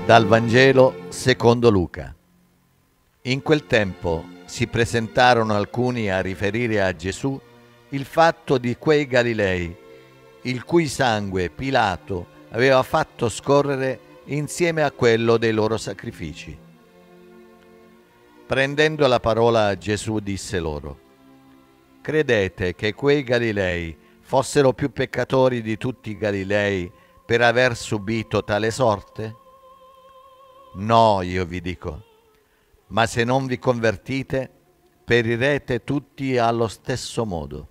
Dal Vangelo secondo Luca. In quel tempo si presentarono alcuni a riferire a Gesù il fatto di quei Galilei, il cui sangue Pilato aveva fatto scorrere insieme a quello dei loro sacrifici. Prendendo la parola, Gesù disse loro: credete che quei Galilei fossero più peccatori di tutti i Galilei per aver subito tale sorte? No, io vi dico, ma se non vi convertite, perirete tutti allo stesso modo.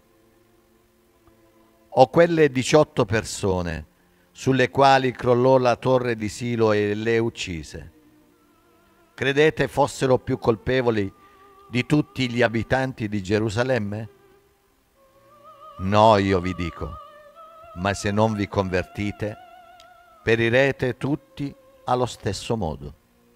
O quelle 18 persone sulle quali crollò la torre di Silo e le uccise, credete fossero più colpevoli di tutti gli abitanti di Gerusalemme? No, io vi dico, ma se non vi convertite, perirete tutti allo stesso modo.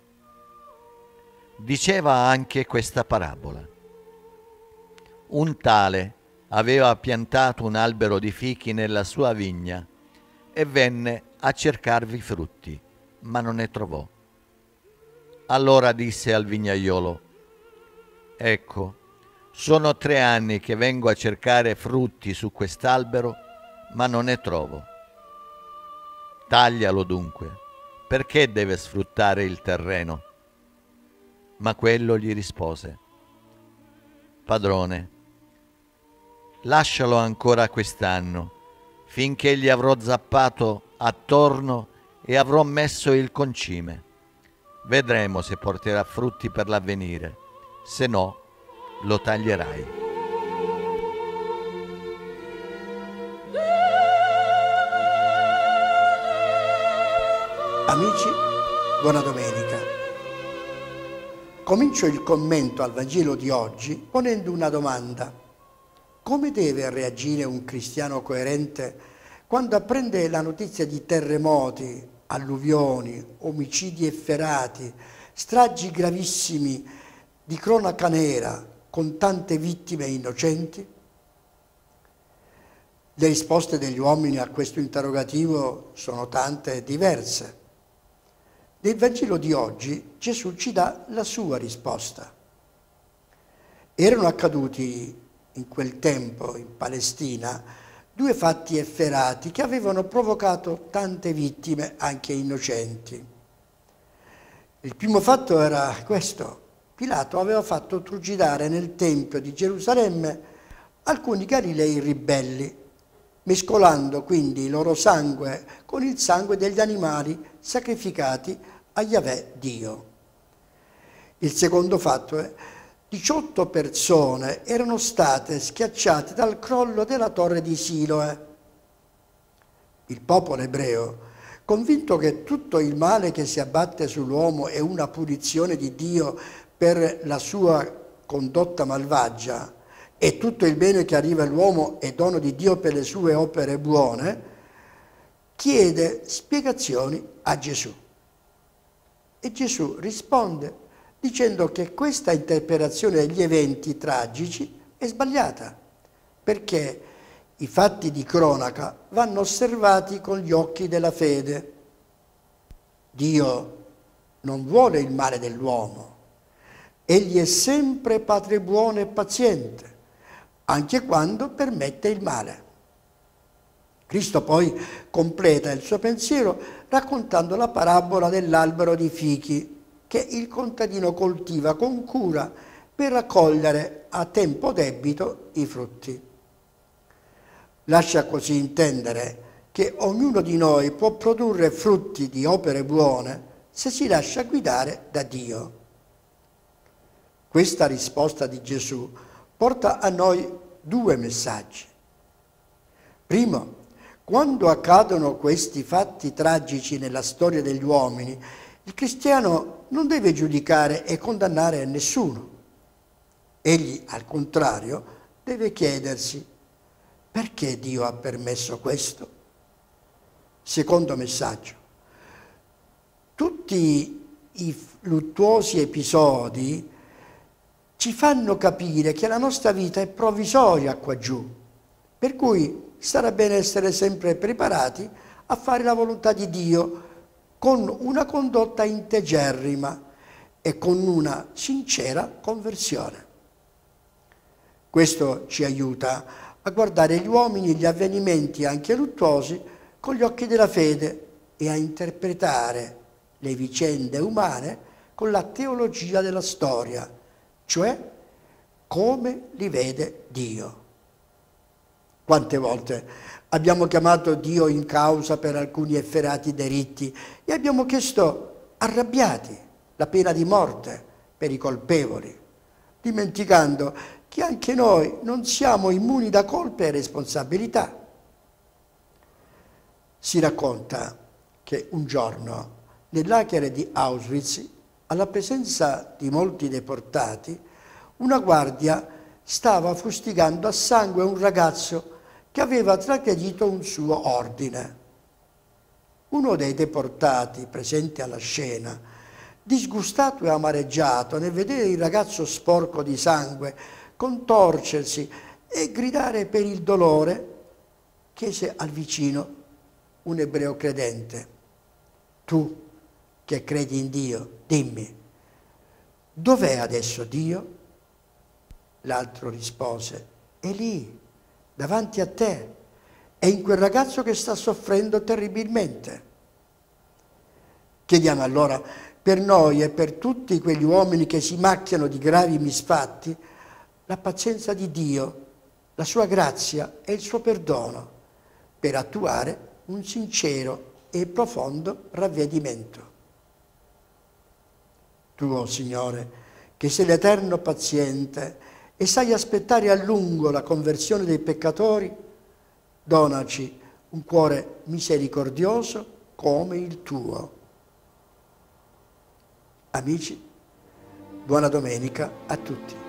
Diceva anche questa parabola. Un tale aveva piantato un albero di fichi nella sua vigna e venne a cercarvi frutti, ma non ne trovò. Allora disse al vignaiolo: ecco, sono 3 anni che vengo a cercare frutti su quest'albero, ma non ne trovo. Taglialo dunque, perché deve sfruttare il terreno? Ma quello gli rispose: padrone, lascialo ancora quest'anno, finché gli avrò zappato attorno e avrò messo il concime. Vedremo se porterà frutti per l'avvenire, se no lo taglierai. Amici, buona domenica. Comincio il commento al Vangelo di oggi ponendo una domanda. Come deve reagire un cristiano coerente quando apprende la notizia di terremoti, alluvioni, omicidi efferati, stragi gravissimi di cronaca nera con tante vittime innocenti? Le risposte degli uomini a questo interrogativo sono tante e diverse. Nel Vangelo di oggi Gesù ci dà la sua risposta. Erano accaduti in quel tempo in Palestina 2 fatti efferati che avevano provocato tante vittime anche innocenti. Il primo fatto era questo: Pilato aveva fatto trucidare nel Tempio di Gerusalemme alcuni Galilei ribelli, mescolando quindi il loro sangue con il sangue degli animali sacrificati a Yahweh Dio. Il secondo fatto è: 18 persone erano state schiacciate dal crollo della torre di Siloe. Il popolo ebreo, convinto che tutto il male che si abbatte sull'uomo è una punizione di Dio per la sua condotta malvagia e tutto il bene che arriva all'uomo è dono di Dio per le sue opere buone, chiede spiegazioni a Gesù. E Gesù risponde dicendo che questa interpretazione degli eventi tragici è sbagliata, perché i fatti di cronaca vanno osservati con gli occhi della fede. Dio non vuole il male dell'uomo. Egli è sempre Padre buono e paziente, anche quando permette il male. Cristo poi completa il suo pensiero raccontando la parabola dell'albero di fichi che il contadino coltiva con cura per raccogliere a tempo debito i frutti. Lascia così intendere che ognuno di noi può produrre frutti di opere buone se si lascia guidare da Dio. Questa risposta di Gesù porta a noi 2 messaggi. Primo, quando accadono questi fatti tragici nella storia degli uomini, il cristiano non deve giudicare e condannare nessuno. Egli, al contrario, deve chiedersi: perché Dio ha permesso questo? Secondo messaggio: tutti i luttuosi episodi ci fanno capire che la nostra vita è provvisoria qua giù, per cui sarà bene essere sempre preparati a fare la volontà di Dio con una condotta integerrima e con una sincera conversione. Questo ci aiuta a guardare gli uomini e gli avvenimenti anche luttuosi con gli occhi della fede e a interpretare le vicende umane con la teologia della storia, cioè come li vede Dio. Quante volte abbiamo chiamato Dio in causa per alcuni efferati delitti e abbiamo chiesto, arrabbiati, la pena di morte per i colpevoli, dimenticando che anche noi non siamo immuni da colpe e responsabilità. Si racconta che un giorno nel lager di Auschwitz, alla presenza di molti deportati, una guardia stava fustigando a sangue un ragazzo che aveva tragredito un suo ordine. Uno dei deportati presenti alla scena, disgustato e amareggiato nel vedere il ragazzo sporco di sangue contorcersi e gridare per il dolore, chiese al vicino, un ebreo credente: tu che credi in Dio, dimmi, dov'è adesso Dio? L'altro rispose: è lì, davanti a te, è in quel ragazzo che sta soffrendo terribilmente. Chiediamo allora per noi e per tutti quegli uomini che si macchiano di gravi misfatti la pazienza di Dio, la sua grazia e il suo perdono per attuare un sincero e profondo ravvedimento. Tu, oh Signore, che sei l'eterno paziente e sai aspettare a lungo la conversione dei peccatori, donaci un cuore misericordioso come il tuo. Amici, buona domenica a tutti.